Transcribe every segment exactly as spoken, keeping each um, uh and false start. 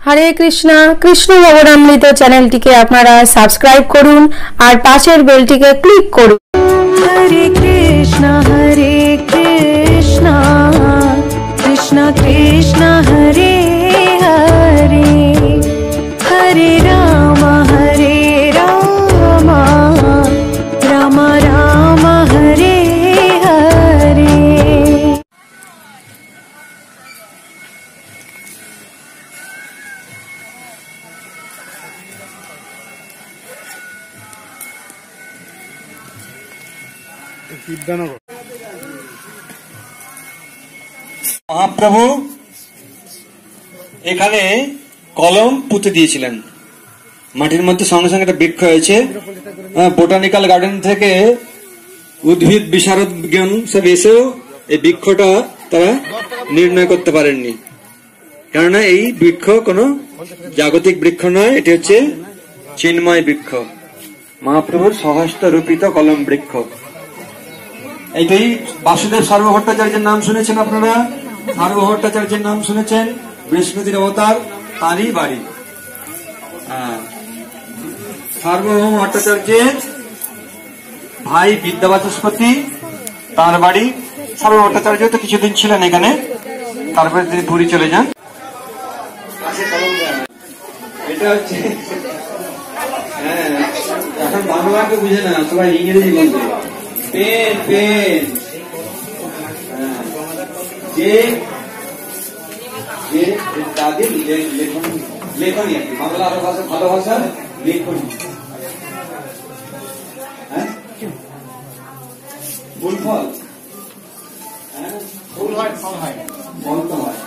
हरे कृष्णा कृष्ण भवनामृत चैनलটিকে আপনারা সাবস্ক্রাইব করুন আর পাশের বেলটিকে ক্লিক করুন। हरे कृष्णा हरे कृष्णा कृष्णा कृष्णा हरे हरे हरे राम हरे राम राम राम हरे हरे। মহাপ্রভু এখানে কলম পুঁতে দিয়েছিলেন মাটির মধ্যে, সঙ্গে সঙ্গে একটা বৃক্ষ হয়েছে। বোটানিক্যাল গার্ডেন থেকে উদ্ভিদ বিশারদ বিজ্ঞান সব এসেও এই বৃক্ষটা তারা নির্ণয় করতে পারেননি, কেননা এই বৃক্ষ কোনো জাগতিক বৃক্ষ নয়, এটি হচ্ছে চিন্ময় বৃক্ষ, মহাপ্রভুর স্বহস্ত রূপিত কলম বৃক্ষ। এইটাই বাসুদেব সার্বভট্টাচার্যের নাম শুনেছেন আপনারা, সার্বভট্টাচার্যের নাম শুনেছেন, বৃহস্পতির অবতার, তারই বাড়ি। সার্বভৌম ভট্টাচার্যের ভাই বিদ্যাবাচস্পতি, তার বাড়ি। সার্বভট্টাচার্য তো কিছুদিন ছিলেন এখানে, তারপরে তিনি পুরী চলে যান। এটা হচ্ছে হ্যাঁ, এখন বাংলাকে বুঝে না, সবাই ইংরেজি বলছে। পেন পেন যে যে তাদের লেখনী লেখনী আর কি, বাংলা আরো ভাষা ভালো ভাষা লেখনী। হ্যাঁ ফুল ফল, হ্যাঁ ফুল হয় ফল হয়, ফল তো হয়।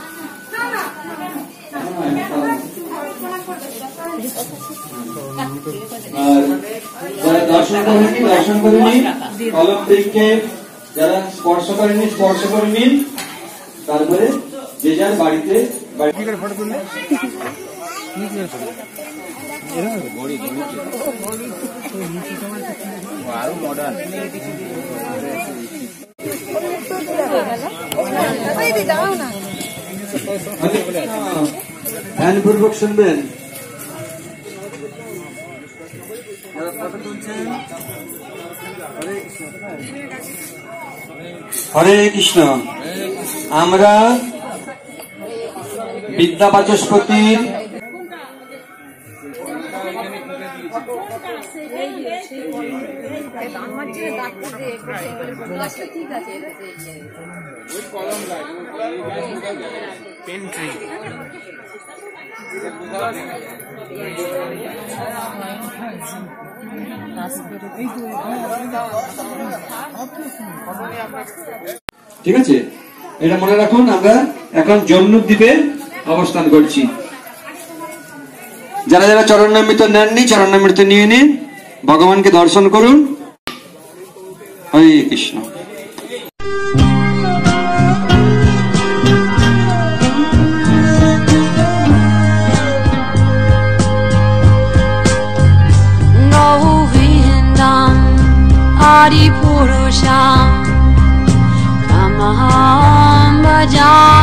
আর দর্শন করেনি দর্শন করেনি কলম বৃক্ষে যারা স্পর্শ করেনি স্পর্শ করেনি, তারপরে যে যার বাড়িতে ফটো তুললে আরো মডার্ন ধ্যানপূর্বক শুনবেন। হরে কৃষ্ণ। আমরা বিদ্যা বাচস্পতির ঠিক আছে, এটা মনে রাখুন। আমরা এখন জম্মু দ্বীপে অবস্থান করছি। যারা যারা চরণামৃত নেননি চরণামৃত নিয়ে নিন, ভগবানকে দর্শন করুন। হরে Krishna. Adi Purusham Tamaham Bhajam